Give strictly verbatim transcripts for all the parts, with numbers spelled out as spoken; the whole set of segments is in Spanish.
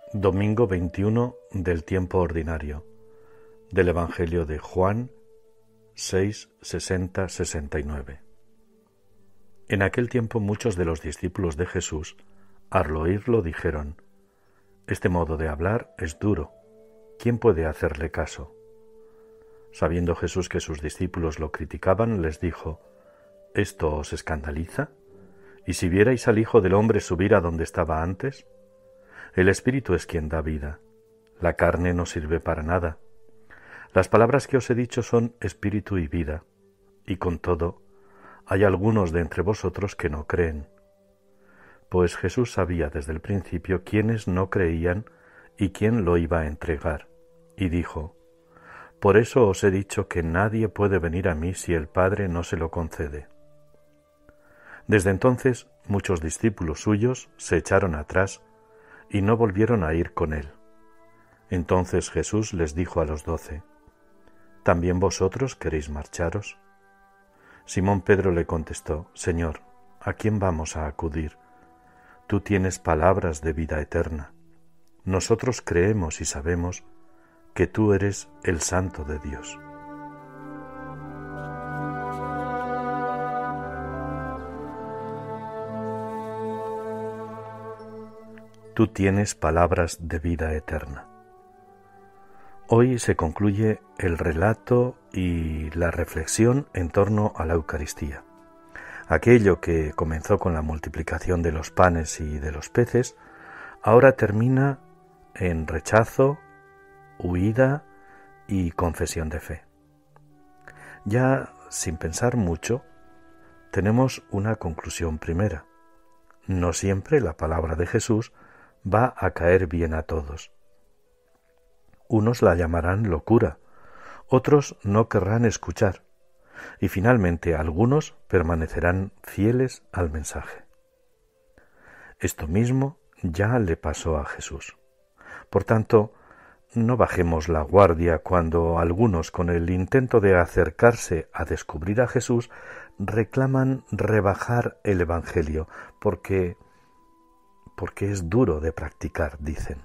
Domingo veintiuno del tiempo ordinario del Evangelio de Juan seis, sesenta, sesenta y nueve. En aquel tiempo muchos de los discípulos de Jesús, al oírlo, dijeron: Este modo de hablar es duro, ¿quién puede hacerle caso? Sabiendo Jesús que sus discípulos lo criticaban, les dijo: ¿Esto os escandaliza? ¿Y si vierais al Hijo del Hombre subir a donde estaba antes? El Espíritu es quien da vida, la carne no sirve para nada. Las palabras que os he dicho son espíritu y vida, y con todo, hay algunos de entre vosotros que no creen. Pues Jesús sabía desde el principio quiénes no creían y quién lo iba a entregar, y dijo: Por eso os he dicho que nadie puede venir a mí si el Padre no se lo concede. Desde entonces muchos discípulos suyos se echaron atrás y no volvieron a ir con él. Entonces Jesús les dijo a los doce: ¿También vosotros queréis marcharos? Simón Pedro le contestó: Señor, ¿a quién vamos a acudir? Tú tienes palabras de vida eterna. Nosotros creemos y sabemos que tú eres el Santo de Dios. Tú tienes palabras de vida eterna. Hoy se concluye el relato y la reflexión en torno a la Eucaristía. Aquello que comenzó con la multiplicación de los panes y de los peces, ahora termina en rechazo, huida y confesión de fe. Ya sin pensar mucho, tenemos una conclusión primera. No siempre la palabra de Jesús va a caer bien a todos. Unos la llamarán locura, otros no querrán escuchar, y finalmente algunos permanecerán fieles al mensaje. Esto mismo ya le pasó a Jesús. Por tanto, no bajemos la guardia cuando algunos, con el intento de acercarse a descubrir a Jesús, reclaman rebajar el Evangelio, porque porque es duro de practicar, dicen.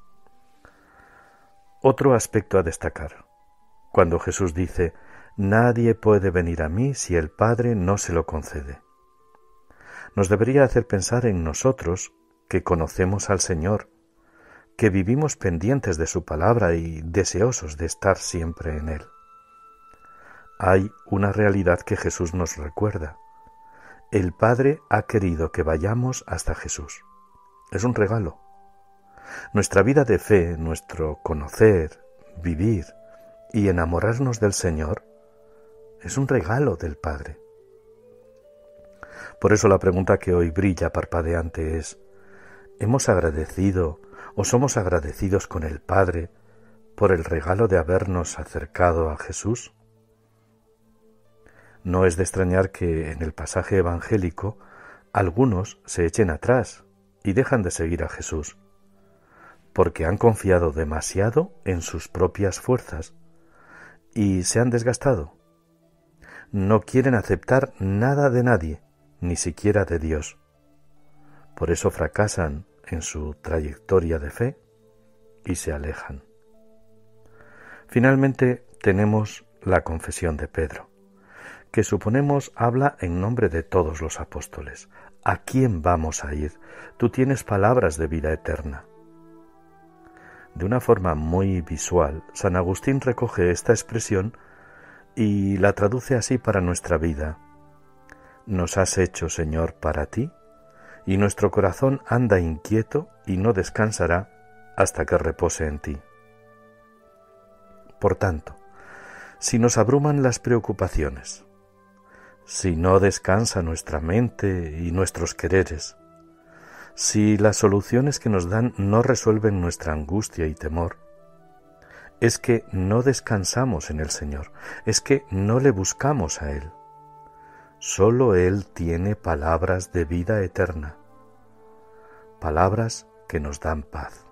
Otro aspecto a destacar. Cuando Jesús dice: Nadie puede venir a mí si el Padre no se lo concede. Nos debería hacer pensar en nosotros, que conocemos al Señor, que vivimos pendientes de su palabra y deseosos de estar siempre en Él. Hay una realidad que Jesús nos recuerda. El Padre ha querido que vayamos hasta Jesús. Es un regalo. Nuestra vida de fe, nuestro conocer, vivir y enamorarnos del Señor es un regalo del Padre. Por eso la pregunta que hoy brilla parpadeante es: ¿hemos agradecido o somos agradecidos con el Padre por el regalo de habernos acercado a Jesús? No es de extrañar que en el pasaje evangélico algunos se echen atrás y dejan de seguir a Jesús, porque han confiado demasiado en sus propias fuerzas y se han desgastado. No quieren aceptar nada de nadie, ni siquiera de Dios. Por eso fracasan en su trayectoria de fe y se alejan. Finalmente tenemos la confesión de Pedro, que suponemos habla en nombre de todos los apóstoles. ¿A quién vamos a ir? Tú tienes palabras de vida eterna. De una forma muy visual, San Agustín recoge esta expresión y la traduce así para nuestra vida: Nos has hecho, Señor, para ti, y nuestro corazón anda inquieto y no descansará hasta que repose en ti. Por tanto, si nos abruman las preocupaciones, si no descansa nuestra mente y nuestros quereres, si las soluciones que nos dan no resuelven nuestra angustia y temor, es que no descansamos en el Señor, es que no le buscamos a Él. Solo Él tiene palabras de vida eterna, palabras que nos dan paz.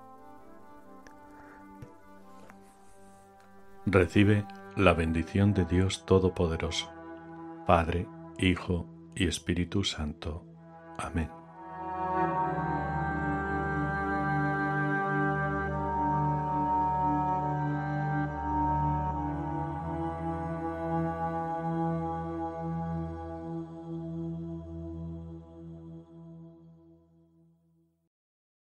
Recibe la bendición de Dios Todopoderoso, Padre, Hijo y Espíritu Santo. Amén.